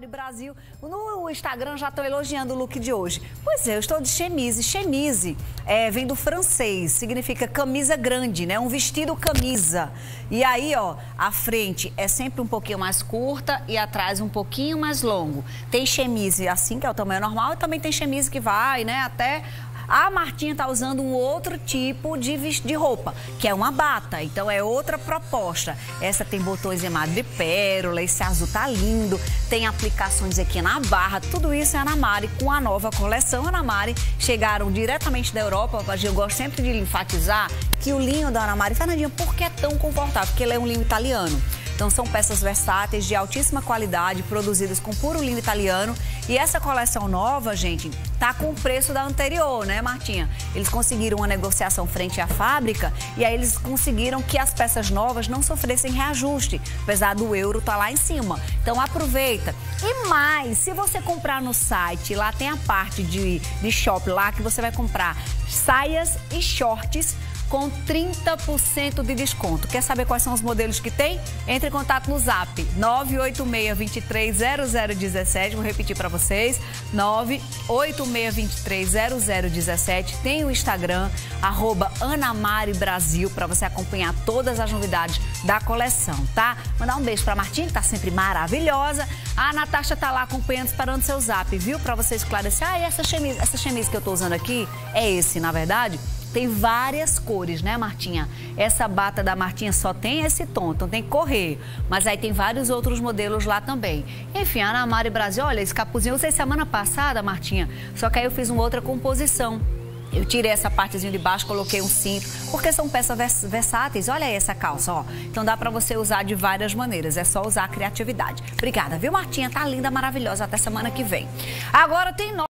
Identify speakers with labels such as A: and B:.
A: Mari Brasil. No Instagram já estão elogiando o look de hoje. Pois é, eu estou de chemise. Chemise vem do francês, significa camisa grande, né? Um vestido camisa. E aí, ó, a frente é sempre um pouquinho mais curta e atrás um pouquinho mais longo. Tem chemise assim, que é o tamanho normal, e também tem chemise que vai, né, até... A Martinha tá usando um outro tipo de roupa, que é uma bata, então é outra proposta. Essa tem botões emados de pérola, esse azul tá lindo, tem aplicações aqui na barra, tudo isso é Ana Mari com a nova coleção Ana Mari. Chegaram diretamente da Europa, eu gosto sempre de enfatizar que o linho da Ana Mari, Fernandinha, por que é tão confortável? Porque ele é um linho italiano. Então são peças versáteis de altíssima qualidade, produzidas com puro linho italiano. E essa coleção nova, gente, tá com o preço da anterior, né, Martinha? Eles conseguiram uma negociação frente à fábrica e aí eles conseguiram que as peças novas não sofressem reajuste, apesar do euro tá lá em cima. Então aproveita. E mais, se você comprar no site, lá tem a parte de shop lá que você vai comprar saias e shorts com 30% de desconto. Quer saber quais são os modelos que tem? Entre em contato no Zap 986230017. Vou repetir para vocês. 986230017. Tem o Instagram @AnaMariBrasil para você acompanhar todas as novidades da coleção, tá? Mandar um beijo para Martinha, que tá sempre maravilhosa. A Natasha tá lá acompanhando, esperando seu Zap, viu? Para você esclarecer. Ah, e essa chemise que eu tô usando aqui é esse, na verdade. Tem várias cores, né, Martinha? Essa bata da Martinha só tem esse tom, então tem que correr. Mas aí tem vários outros modelos lá também. Enfim, a Ana Mari Brasil, olha, esse capuzinho eu usei semana passada, Martinha, só que aí eu fiz uma outra composição. Eu tirei essa partezinha de baixo, coloquei um cinto, porque são peças versáteis. Olha aí essa calça, ó. Então dá pra você usar de várias maneiras, é só usar a criatividade. Obrigada, viu, Martinha? Tá linda, maravilhosa. Até semana que vem. Agora tem